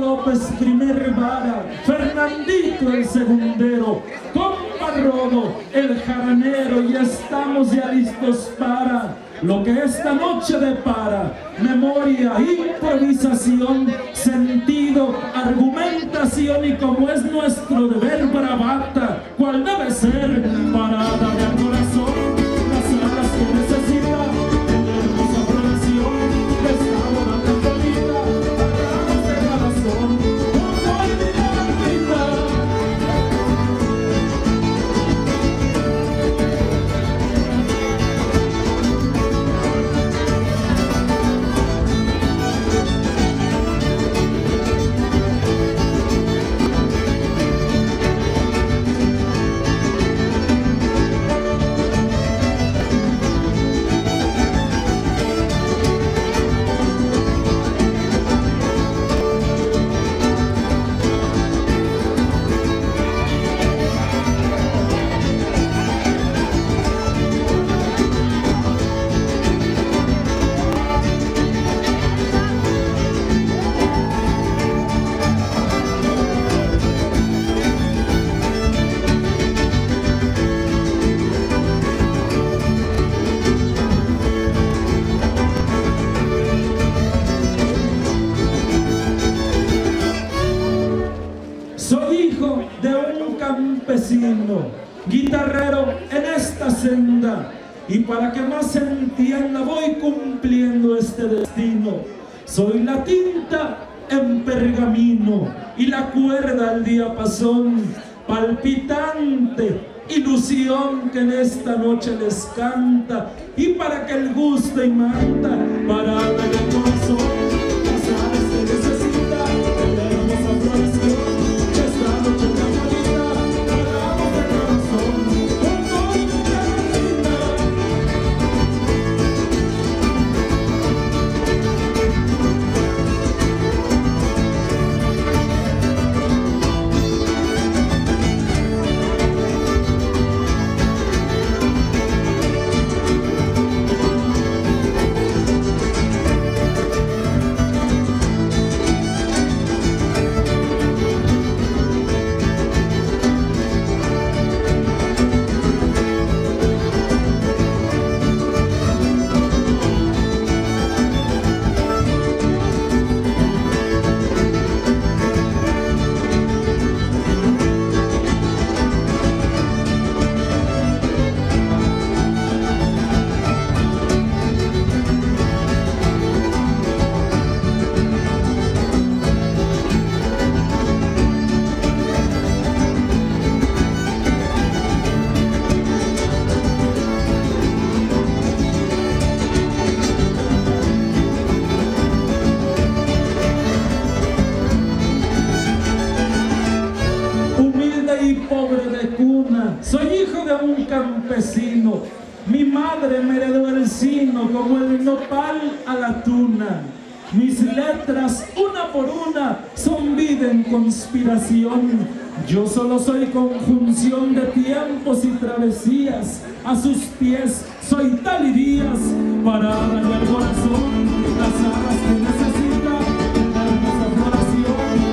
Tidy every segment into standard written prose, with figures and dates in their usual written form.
López primer vara, Fernandito el segundero, compa Rodo el jaranero, y estamos ya listos para lo que esta noche depara: memoria, improvisación, sentido, argumentación y, como es nuestro deber, bravata, cual debe ser para darle al corazón las alas que necesita en la hermosa floración de esta boda tan bonita. Hagamos de corazón como olvidar la vida. Guitarrero en esta senda, y para que más se entienda voy cumpliendo este destino. Soy la tinta en pergamino y la cuerda al diapasón, palpitante ilusión que en esta noche les canta, y para que el gusto y manta para darle el corazón las alas que necesita en la hermosa floración de esta noche tan bonita. Hagamos de corazón como olvidar la vida. Soy hijo de un campesino, mi madre me heredó el sino como el nopal a la tuna. Mis letras, una por una, son vida en conspiración. Yo solo soy conjunción de tiempos y travesías. A sus pies soy tal y días para darle al corazón las alas que necesita en la hermosa floración.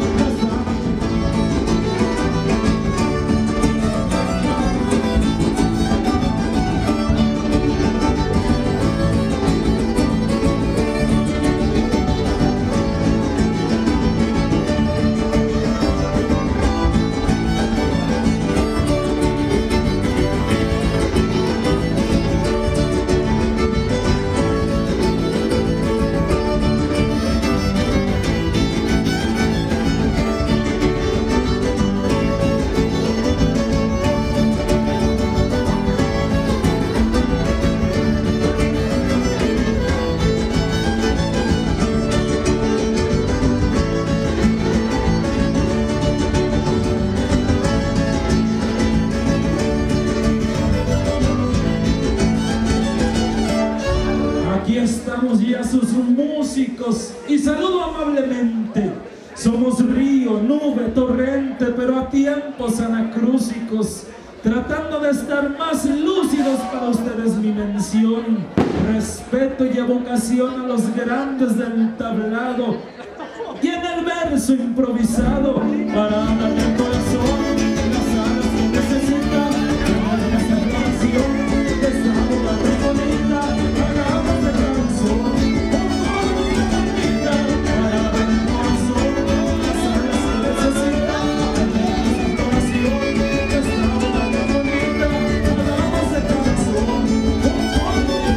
Y saludo amablemente. Somos río, nube, torrente, pero a tiempos anacrúsicos, tratando de estar más lúcidos para ustedes mi mención. Respeto y evocación a los grandes del tablado, y en el el verso improvisado para darle al corazón las alas que necesita. Hagamos esta canción de esta boda tan bonita. Hagamos de canción un coro muy bonita para darle al corazón las alas que necesita. Hagamos esta canción de esta boda tan bonita. Hagamos de canción un coro muy bonita.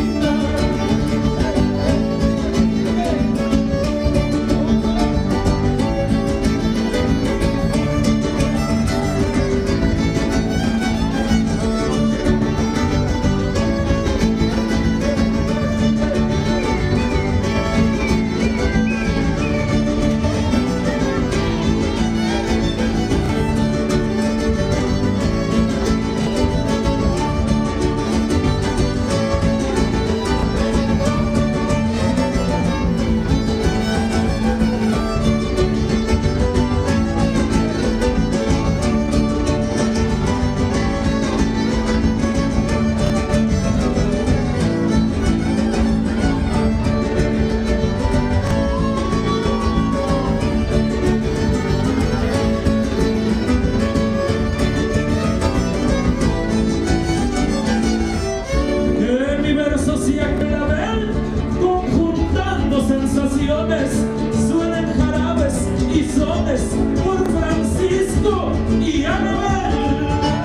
Suelen jarabes y sones por Francisco y Anabel.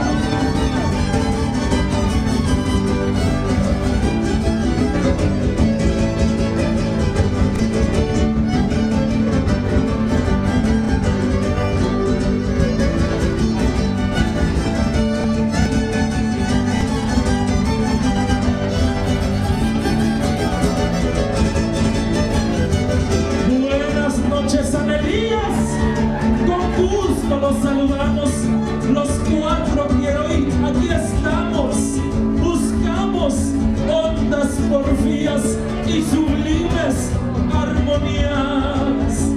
Los saludamos, los cuatro que hoy aquí estamos. Buscamos hondas porfías y sublimes armonías.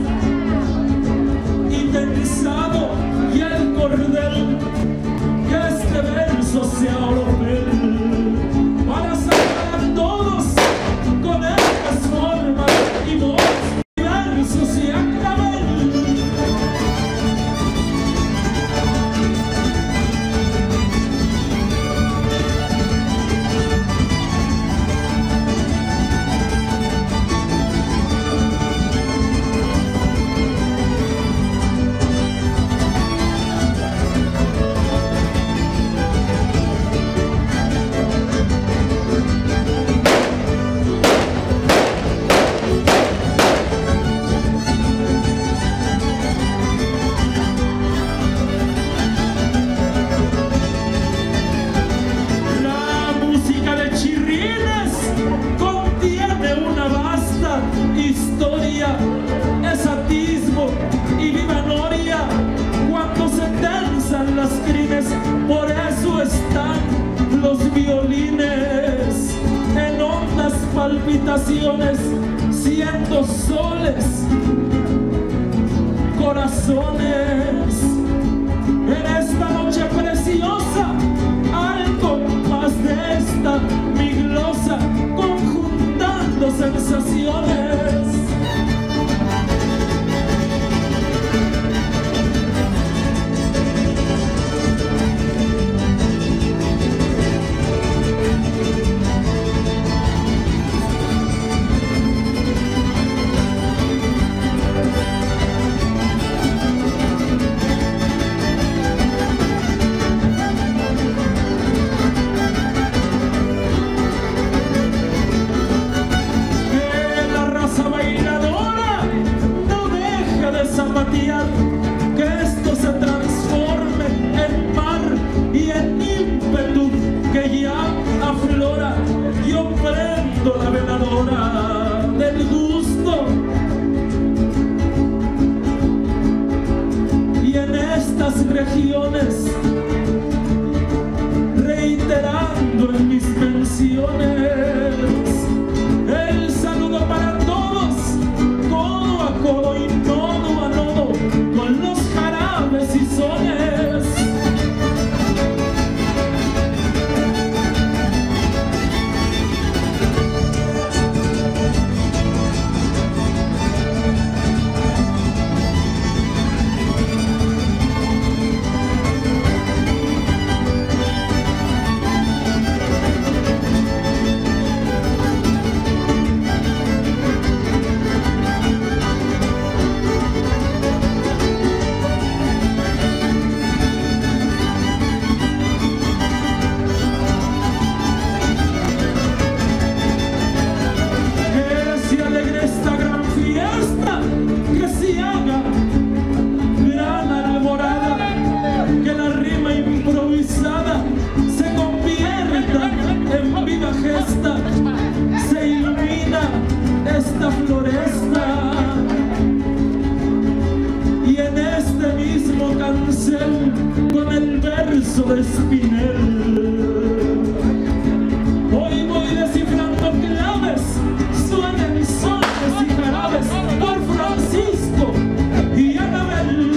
Y tensado y el cordel, que este verso sea oropel para salvar a todos con estas formas y voces diversos y acabel. Historia, es atisbo y viva noria cuando se tensan las crines. Por eso están los violines en hondas palpitaciones, siendo soles, corazones. En esta noche preciosa, al compás de esta mi glosa, conjuntando sensaciones. incienso de Espinel. Hoy voy descifrando claves, suenan sones y jarabes por Francisco y Anabel.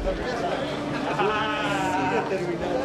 Sigue terminando.